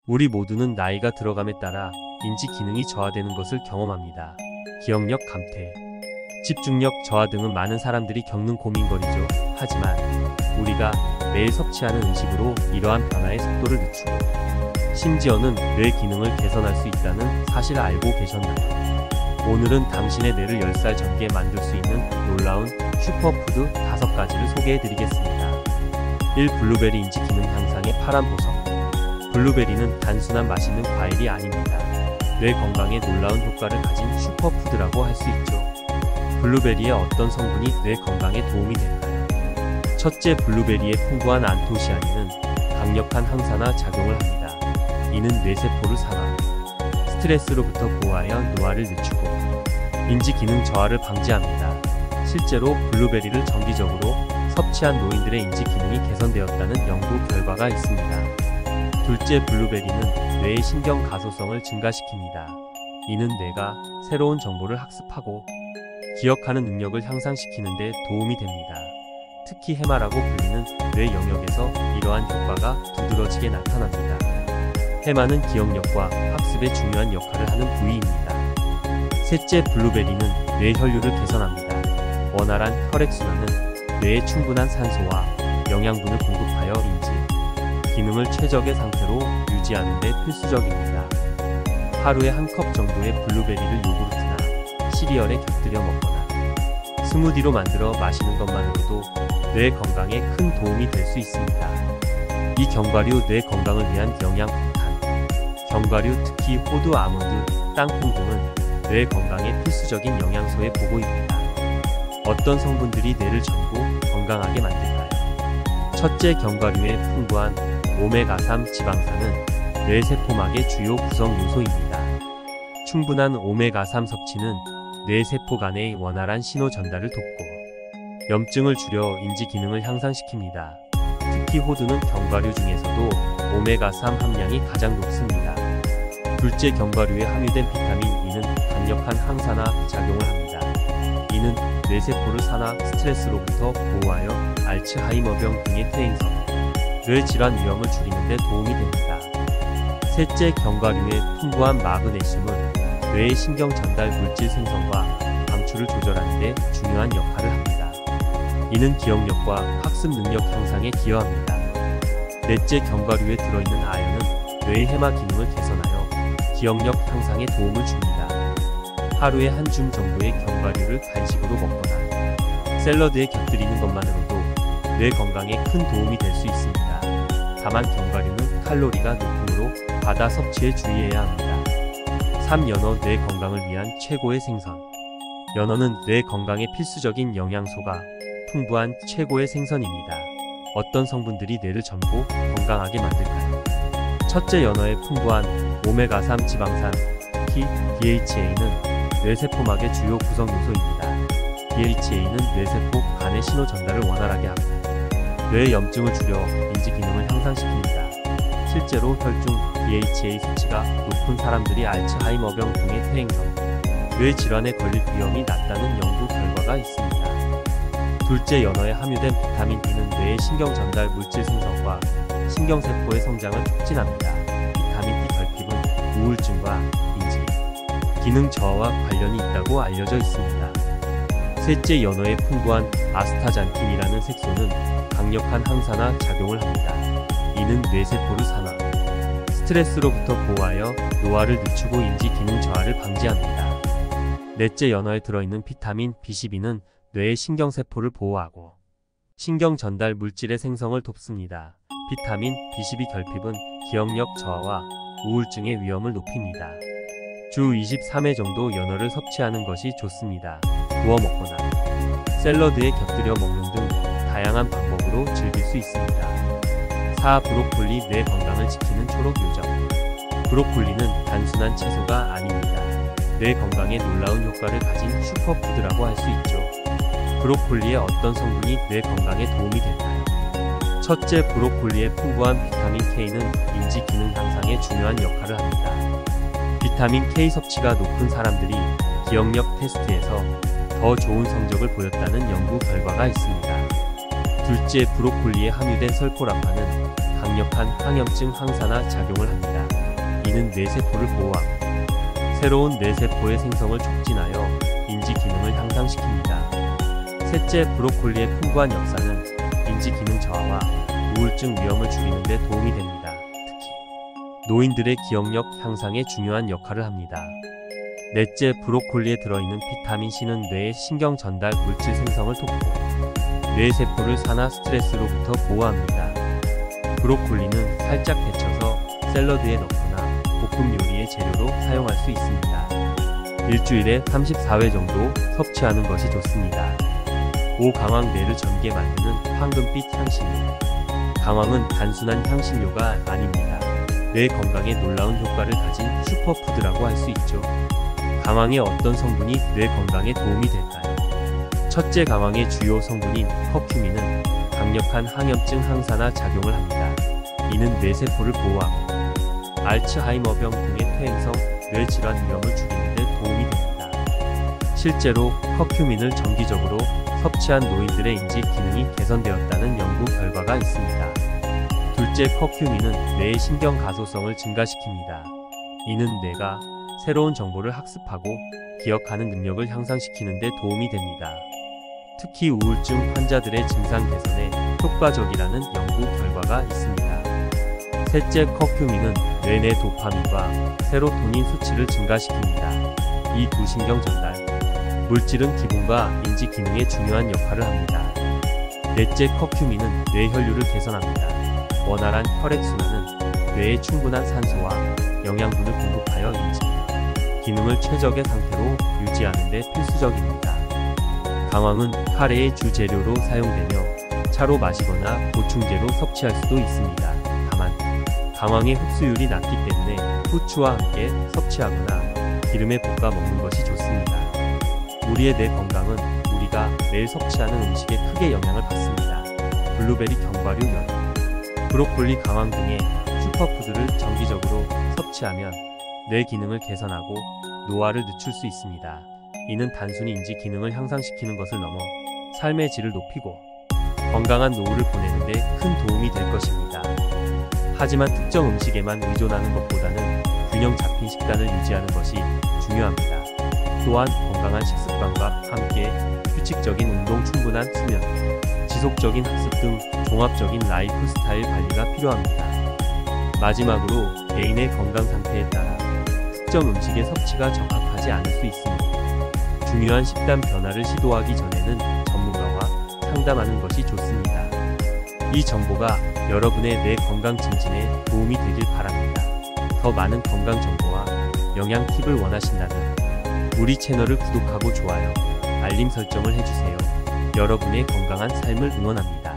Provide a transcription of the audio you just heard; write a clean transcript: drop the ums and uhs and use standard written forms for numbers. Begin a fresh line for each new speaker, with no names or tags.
우리 모두는 나이가 들어감에 따라 인지 기능이 저하되는 것을 경험합니다. 기억력 감퇴, 집중력 저하 등은 많은 사람들이 겪는 고민거리죠. 하지만 우리가 매일 섭취하는 음식으로 이러한 변화의 속도를 늦추고 심지어는 뇌 기능을 개선할 수 있다는 사실을 알고 계셨나요? 오늘은 당신의 뇌를 10살 젊게 만들 수 있는 놀라운 슈퍼푸드 5가지를 소개해드리겠습니다. 1. 블루베리 인지 기능 향상의 파란 보석. 블루베리는 단순한 맛있는 과일이 아닙니다. 뇌 건강에 놀라운 효과를 가진 슈퍼푸드라고 할 수 있죠. 블루베리의 어떤 성분이 뇌 건강에 도움이 될까요? 첫째, 블루베리의 풍부한 안토시아닌은 강력한 항산화 작용을 합니다. 이는 뇌세포를 산화, 스트레스로부터 보호하여 노화를 늦추고 인지 기능 저하를 방지합니다. 실제로 블루베리를 정기적으로 섭취한 노인들의 인지 기능이 개선되었다는 연구 결과가 있습니다. 둘째, 블루베리는 뇌의 신경 가소성을 증가시킵니다. 이는 뇌가 새로운 정보를 학습하고 기억하는 능력을 향상시키는 데 도움이 됩니다. 특히 해마라고 불리는 뇌 영역에서 이러한 효과가 두드러지게 나타납니다. 해마는 기억력과 학습에 중요한 역할을 하는 부위입니다. 셋째, 블루베리는 뇌 혈류를 개선합니다. 원활한 혈액순환은 뇌에 충분한 산소와 영양분을 공급하여 인지 기능을 최적의 상태로 유지하는 데 필수적입니다. 하루에 한 컵 정도의 블루베리를 요구르트나 시리얼에 곁들여 먹거나 스무디로 만들어 마시는 것만으로도 뇌 건강에 큰 도움이 될 수 있습니다. 이 견과류 뇌 건강을 위한 영양 폭탄. 견과류, 특히 호두, 아몬드, 땅콩 등은 뇌 건강에 필수적인 영양소의 보고입니다. 어떤 성분들이 뇌를 젊고 건강하게 만들까요? 첫째, 견과류의 풍부한 오메가3 지방산은 뇌세포막의 주요 구성 요소입니다. 충분한 오메가3 섭취는 뇌세포 간의 원활한 신호 전달을 돕고 염증을 줄여 인지 기능을 향상시킵니다. 특히 호두는 견과류 중에서도 오메가3 함량이 가장 높습니다. 둘째, 견과류에 함유된 비타민 E는 강력한 항산화 작용을 합니다. 이는 뇌세포를 산화, 스트레스로부터 보호하여 알츠하이머병 등의 퇴행성, 뇌질환 위험을 줄이는 데 도움이 됩니다. 셋째, 견과류의 풍부한 마그네슘은 뇌의 신경 전달 물질 생성과 방출을 조절하는 데 중요한 역할을 합니다. 이는 기억력과 학습 능력 향상에 기여합니다. 넷째, 견과류에 들어있는 아연은 뇌의 해마 기능을 개선하여 기억력 향상에 도움을 줍니다. 하루에 한 줌 정도의 견과류를 간식으로 먹거나 샐러드에 곁들이는 것만으로도 뇌 건강에 큰 도움이 될 수 있습니다. 다만 견과류는 칼로리가 높으므로 과다 섭취에 주의해야 합니다. 3. 연어, 뇌 건강을 위한 최고의 생선. 연어는 뇌 건강에 필수적인 영양소가 풍부한 최고의 생선입니다. 어떤 성분들이 뇌를 젊고 건강하게 만들까요? 첫째, 연어의 풍부한 오메가3 지방산, 특히 DHA는 뇌세포막의 주요 구성 요소입니다. DHA는 뇌세포 간의 신호 전달을 원활하게 하고 뇌의 염증을 줄여 인지 기능을 향상시킵니다. 실제로 혈중 DHA 수치가 높은 사람들이 알츠하이머병 등의 퇴행성, 뇌 질환에 걸릴 위험이 낮다는 연구 결과가 있습니다. 둘째, 연어에 함유된 비타민 B는 뇌의 신경 전달 물질 생성과 신경세포의 성장을 촉진합니다. 비타민 B 결핍은 우울증과 인지 기능 저하와 관련이 있다고 알려져 있습니다. 셋째, 연어의 풍부한 아스타잔틴이라는 색소는 강력한 항산화 작용을 합니다. 이는 뇌세포를 산화, 스트레스로부터 보호하여 노화를 늦추고 인지 기능 저하를 방지합니다. 넷째, 연어에 들어있는 비타민 B12는 뇌의 신경세포를 보호하고 신경 전달 물질의 생성을 돕습니다. 비타민 B12 결핍은 기억력 저하와 우울증의 위험을 높입니다. 주 23회 정도 연어를 섭취하는 것이 좋습니다. 구워 먹거나 샐러드에 곁들여 먹는 등 다양한 방법으로 즐길 수 있습니다. 4. 브로콜리, 뇌 건강을 지키는 초록 요정. 브로콜리는 단순한 채소가 아닙니다. 뇌 건강에 놀라운 효과를 가진 슈퍼푸드라고 할 수 있죠. 브로콜리의 어떤 성분이 뇌 건강에 도움이 될까요? 첫째, 브로콜리의 풍부한 비타민 K는 인지 기능 향상에 중요한 역할을 합니다. 비타민 K 섭취가 높은 사람들이 기억력 테스트에서 더 좋은 성적을 보였다는 연구 결과가 있습니다. 둘째, 브로콜리에 함유된 설포라파는 강력한 항염증 항산화 작용을 합니다. 이는 뇌세포를 보호하고 새로운 뇌세포의 생성을 촉진하여 인지 기능을 향상시킵니다. 셋째, 브로콜리의 풍부한 역사는 인지 기능 저하와 우울증 위험을 줄이는 데 도움이 됩니다. 특히 노인들의 기억력 향상에 중요한 역할을 합니다. 넷째, 브로콜리에 들어있는 비타민 C는 뇌의 신경 전달 물질 생성을 돕고 뇌세포를 산화 스트레스로부터 보호합니다. 브로콜리는 살짝 데쳐서 샐러드에 넣거나 볶음 요리의 재료로 사용할 수 있습니다. 일주일에 34회 정도 섭취하는 것이 좋습니다. 5. 강황, 뇌를 젊게 만드는 황금빛 향신료. 강황은 단순한 향신료가 아닙니다. 뇌 건강에 놀라운 효과를 가진 슈퍼푸드라고 할 수 있죠. 강황의 어떤 성분이 뇌 건강에 도움이 될까요? 첫째, 강황의 주요 성분인 커큐민은 강력한 항염증 항산화 작용을 합니다. 이는 뇌세포를 보호하고 알츠하이머병 등의 퇴행성 뇌질환 위험을 줄이는 데 도움이 됩니다. 실제로 커큐민을 정기적으로 섭취한 노인들의 인지 기능이 개선되었다는 연구 결과가 있습니다. 둘째, 커큐민은 뇌의 신경 가소성을 증가시킵니다. 이는 뇌가 새로운 정보를 학습하고 기억하는 능력을 향상시키는 데 도움이 됩니다. 특히 우울증 환자들의 증상 개선에 효과적이라는 연구 결과가 있습니다. 셋째, 커큐민은 뇌 내 도파민과 세로토닌 수치를 증가시킵니다. 이 두 신경 전달 물질은 기분과 인지 기능에 중요한 역할을 합니다. 넷째, 커큐민은 뇌 혈류를 개선합니다. 원활한 혈액순환은 뇌에 충분한 산소와 영양분을 공급하여 인지 기능을 최적의 상태로 유지하는 데 필수적입니다. 강황은 카레의 주재료로 사용되며 차로 마시거나 보충제로 섭취할 수도 있습니다. 다만 강황의 흡수율이 낮기 때문에 후추와 함께 섭취하거나 기름에 볶아 먹는 것이 좋습니다. 우리의 뇌 건강은 우리가 매일 섭취하는 음식에 크게 영향을 받습니다. 블루베리, 견과류, 면, 브로콜리, 강황 등의 슈퍼푸드를 정기적으로 섭취하면 뇌 기능을 개선하고 노화를 늦출 수 있습니다. 이는 단순히 인지 기능을 향상시키는 것을 넘어 삶의 질을 높이고 건강한 노후를 보내는 데 큰 도움이 될 것입니다. 하지만 특정 음식에만 의존하는 것보다는 균형 잡힌 식단을 유지하는 것이 중요합니다. 또한 건강한 식습관과 함께 규칙적인 운동, 충분한 수면, 지속적인 학습 등 종합적인 라이프 스타일 관리가 필요합니다. 마지막으로 개인의 건강 상태에 따라 특정 음식의 섭취가 적합하지 않을 수 있습니다. 중요한 식단 변화를 시도하기 전에는 전문가와 상담하는 것이 좋습니다. 이 정보가 여러분의 뇌 건강 증진에 도움이 되길 바랍니다. 더 많은 건강 정보와 영양 팁을 원하신다면 우리 채널을 구독하고 좋아요, 알림 설정을 해주세요. 여러분의 건강한 삶을 응원합니다.